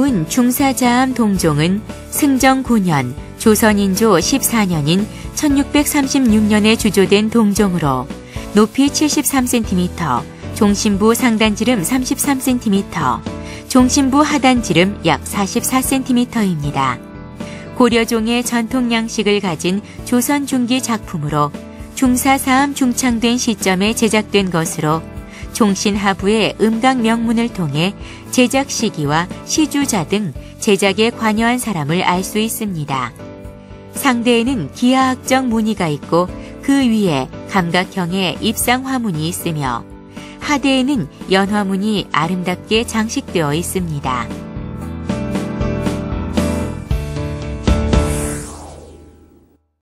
나온 중사자암 동종은 승정 9년 조선인조 14년인 1636년에 주조된 동종으로 높이 73cm, 종신부 상단지름 33cm, 종신부 하단지름 약 44cm입니다. 고려종의 전통 양식을 가진 조선 중기 작품으로 중사사암 중창된 시점에 제작된 것으로 종신 하부의 음각 명문을 통해 제작 시기와 시주자 등 제작에 관여한 사람을 알 수 있습니다. 상대에는 기하학적 무늬가 있고 그 위에 감각형의 입상 화문이 있으며 하대에는 연화문이 아름답게 장식되어 있습니다.